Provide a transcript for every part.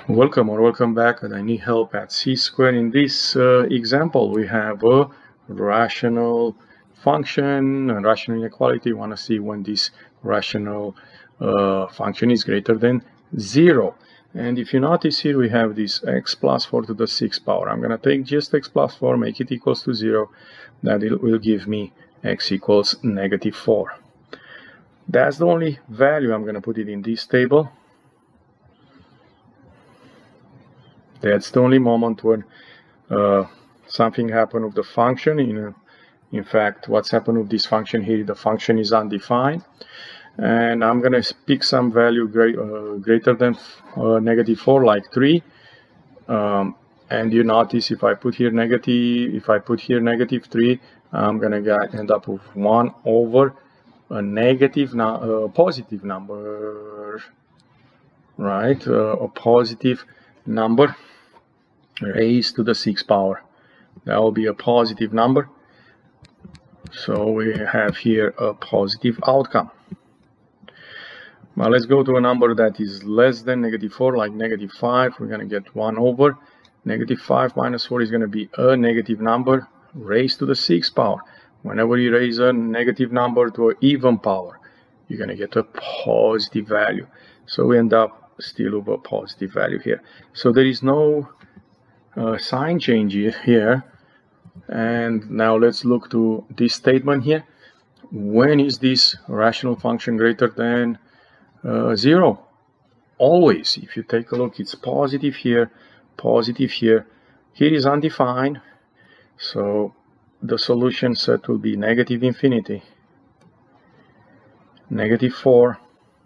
Welcome or welcome back, and I need help at C-square. In this example, we have a rational function, a rational inequality. We want to see when this rational function is greater than 0. And if you notice here, we have this x plus 4 to the 6th power. I'm going to take just x plus 4, make it equals to 0. That it will give me x equals -4. That's the only value I'm going to put it in this table. That's the only moment when something happened with the function. In fact, what's happened with this function here, the function is undefined. And I'm going to pick some value greater than -4, like 3. And you notice if I put here -3, I'm going to end up with 1 over a positive number, right? A positive number raised to the 6th power. That will be a positive number. So we have here a positive outcome. Now let's go to a number that is less than -4, like -5. We're going to get 1 over. -5 minus 4 is going to be a negative number raised to the 6th power. Whenever you raise a negative number to an even power, you're going to get a positive value. So we end up still with a positive value here. So there is no sign change here. And now let's look to this statement here. When is this rational function greater than 0? Always. If you take a look, it's positive here, positive here. Here is undefined. So the solution set will be -infinity, -4,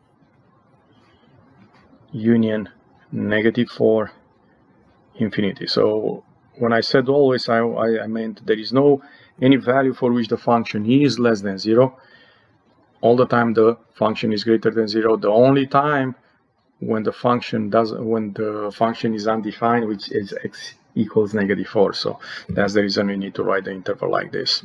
union -4, infinity. So when I said always, I meant there is no any value for which the function is less than 0. All the time the function is greater than 0. The only time when the function is undefined, which is x equals -4. So that's the reason we need to write the interval like this.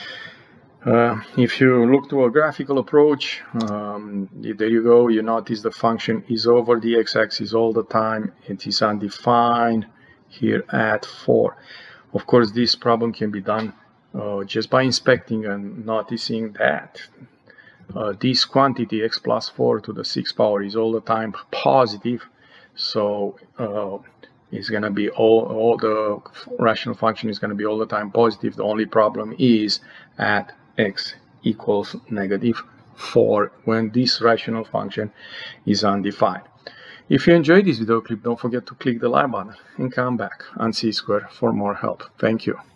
If you look to a graphical approach, there you go. You notice the function is over the x-axis all the time. It is undefined here at 4. Of course, this problem can be done just by inspecting and noticing that this quantity x plus 4 to the 6th power is all the time positive. So it's going to be all the rational function is going to be all the time positive. The only problem is at x equals -4 when this rational function is undefined. If you enjoyed this video clip, don't forget to click the like button and come back on C-square for more help. Thank you.